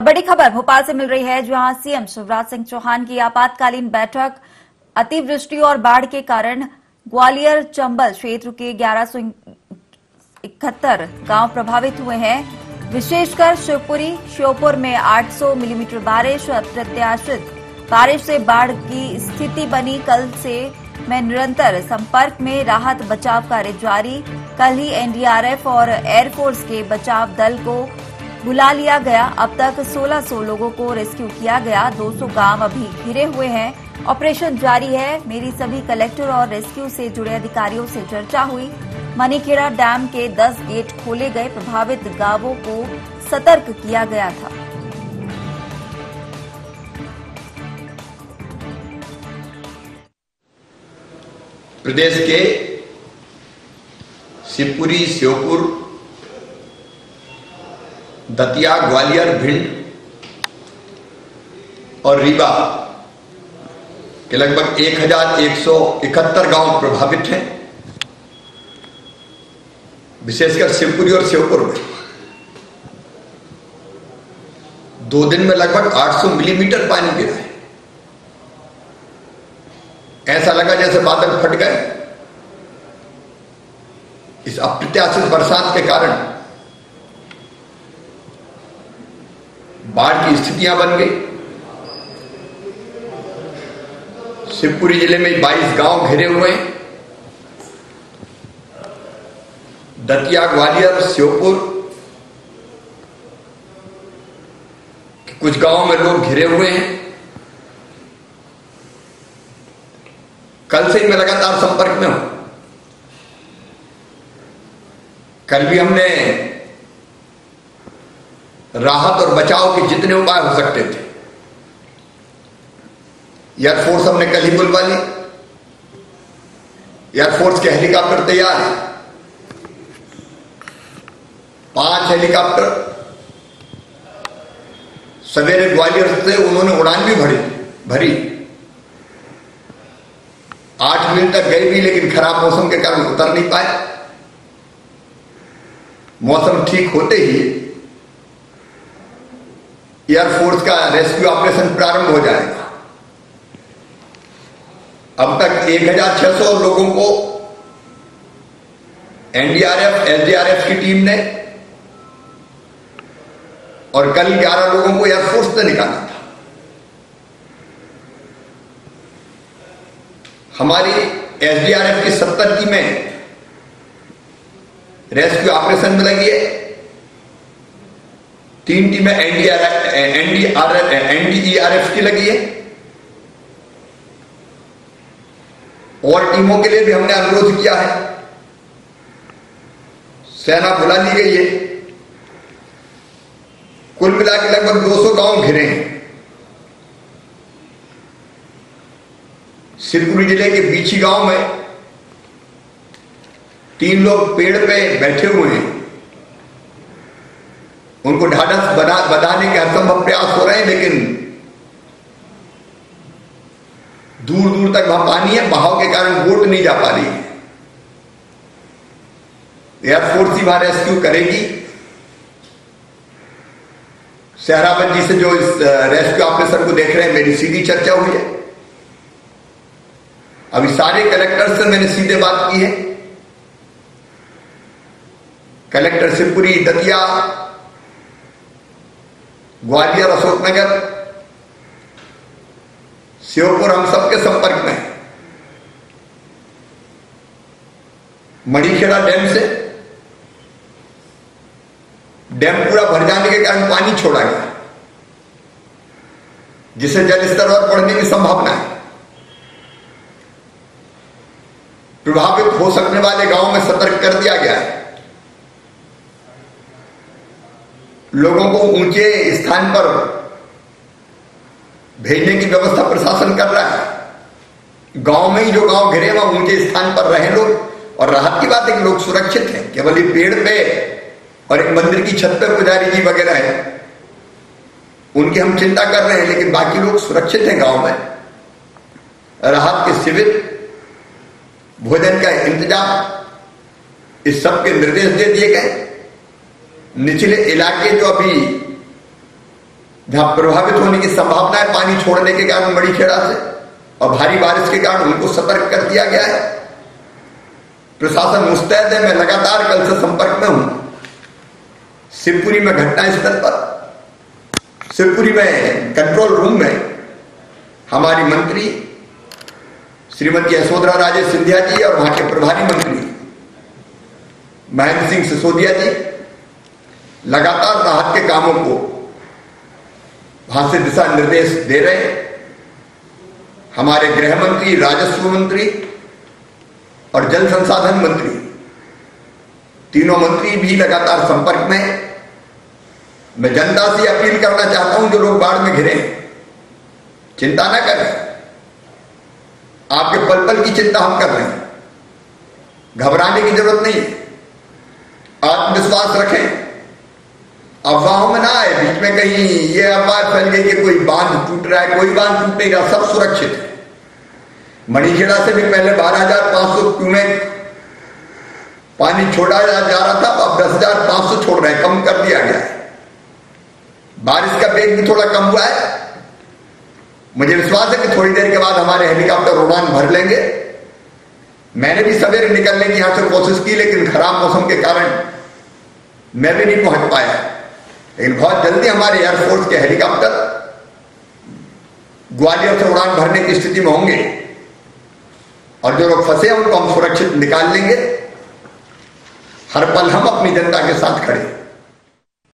बड़ी खबर भोपाल से मिल रही है, जहां सीएम शिवराज सिंह चौहान की आपातकालीन बैठक। अतिवृष्टि और बाढ़ के कारण ग्वालियर चंबल क्षेत्र के 1171 गांव प्रभावित हुए हैं। विशेषकर शिवपुरी श्योपुर में 800 मिलीमीटर बारिश। अप्रत्याशित बारिश से बाढ़ की स्थिति बनी। कल से में निरंतर संपर्क में राहत बचाव कार्य जारी। कल ही एनडीआरएफ और एयरफोर्स के बचाव दल को बुला लिया गया। अब तक 1600 लोगों को रेस्क्यू किया गया। 200 गांव अभी घिरे हुए हैं। ऑपरेशन जारी है। मेरी सभी कलेक्टर और रेस्क्यू से जुड़े अधिकारियों से चर्चा हुई। मनीखेड़ा डैम के 10 गेट खोले गए। प्रभावित गांवों को सतर्क किया गया था। प्रदेश के शिवपुरी, श्योपुर, दतिया, ग्वालियर, भिंड और रीवा के लगभग 1171 गांव प्रभावित हैं। विशेषकर शिवपुरी और श्योपुर में 2 दिन में लगभग 800 मिलीमीटर पानी गिरा है। ऐसा लगा जैसे बादल फट गए। इस अप्रत्याशित बरसात के कारण बाढ़ की स्थितियां बन गई। शिवपुरी जिले में 22 गांव घिरे हुए हैं। दतिया, ग्वालियर, श्योपुर कुछ गांवों में लोग घिरे हुए हैं। कल से ही मैं लगातार संपर्क में हूं। कल भी हमने राहत और बचाव के जितने उपाय हो सकते थे, एयरफोर्स हमने कल ही बुलवा ली। एयरफोर्स के हेलीकॉप्टर तैयार है। 5 हेलीकॉप्टर सवेरे ग्वालियर से उन्होंने उड़ान भी भरी। 8 मील तक गए भी, लेकिन खराब मौसम के कारण उतर नहीं पाए। मौसम ठीक होते ही एयरफोर्स का रेस्क्यू ऑपरेशन प्रारंभ हो जाएगा। अब तक 1600 लोगों को एनडीआरएफ, एसडीआरएफ की टीम ने और कल 11 लोगों को एयरफोर्स ने निकाला था। हमारी एसडीआरएफ की 70 टीमें रेस्क्यू ऑपरेशन में लगी है। 3 टीमें एनडीआरएफ की लगी है। और टीमों के लिए भी हमने अनुरोध किया है। सेना बुला ली गई है। कुल मिलाकर लगभग 200 गांव घिरे हैं। शिवपुरी जिले के बीची गांव में 3 लोग पेड़ पे बैठे हुए हैं। उनको ढाढ़स बधाने के हरसंभव प्रयास हो रहे हैं, लेकिन दूर दूर तक वहां पानी है। बहाव के कारण बोट नहीं जा पा रही है। एयरफोर्स ही वहां रेस्क्यू करेगी। सहराबंदी से जो इस रेस्क्यू ऑपरेशन को देख रहे हैं, मेरी सीधी चर्चा हुई है। अभी सारे कलेक्टर से मैंने सीधे बात की है। कलेक्टर शिवपुरी, दतिया, ग्वालियर, अशोकनगर, श्योपुर हम सबके संपर्क में हैं। मणिखेड़ा डैम से डैम पूरा भर जाने के कारण पानी छोड़ा गया, जिससे जल स्तर और बढ़ने की संभावना है। प्रभावित हो सकने वाले गांवों में सतर्क कर दिया गया है। लोगों को ऊंचे स्थान पर भेजने की व्यवस्था प्रशासन कर रहा है। गांव में ही जो गांव घिरे वहां ऊंचे स्थान पर रहे लोग। और राहत की बात है कि लोग सुरक्षित हैं। केवल ये पेड़ पे और एक मंदिर की छत पे पुजारी जी वगैरह है, उनकी हम चिंता कर रहे हैं, लेकिन बाकी लोग सुरक्षित हैं। गांव में राहत के शिविर, भोजन का इंतजाम, इस सब के निर्देश दे दिए गए। निचले इलाके जो अभी जहां प्रभावित होने की संभावना है पानी छोड़ने के कारण मणिखेड़ा से और भारी बारिश के कारण उनको सतर्क कर दिया गया है। प्रशासन मुस्तैद है। मैं लगातार कल से संपर्क में हूं। शिवपुरी में घटनास्थल पर, शिवपुरी में कंट्रोल रूम में हमारी मंत्री श्रीमती यशोधरा राजे सिंधिया जी और वहां के प्रभारी मंत्री महेंद्र सिंह सिसोदिया जी लगातार राहत के कामों को वहां से दिशा निर्देश दे रहे हैं। हमारे गृह मंत्री, राजस्व मंत्री और जल संसाधन मंत्री, तीनों मंत्री भी लगातार संपर्क में हैं। मैं जनता से अपील करना चाहता हूं, जो लोग बाढ़ में घिरे चिंता ना करें। आपके पल पल की चिंता हम कर रहे हैं, घबराने की जरूरत नहीं है। आत्मविश्वास रखें, अफवाहों में ना आए। बीच में कहीं ये अफवाह फैल गई कि कोई बांध टूट रहा है, कोई बांध टूटेगा, सब सुरक्षित है। मणिखेड़ा से भी पहले 12,500 क्यूमेक पानी छोड़ा जा रहा था, अब 10,500 छोड़ रहे हैं, कम कर दिया गया है। बारिश का वेग भी थोड़ा कम हुआ है। मुझे विश्वास है कि थोड़ी देर के बाद हमारे हेलीकॉप्टर उड़ान भर लेंगे। मैंने भी सवेरे निकलने की यहां से कोशिश की, लेकिन खराब मौसम के कारण मैं भी नहीं पहुंच पाया। लेकिन बहुत जल्दी हमारे एयरफोर्स के हेलीकॉप्टर ग्वालियर से उड़ान भरने की स्थिति में होंगे और जो लोग फंसे हैं उनको हम सुरक्षित निकाल लेंगे। हर पल हम अपनी जनता के साथ खड़े हैं।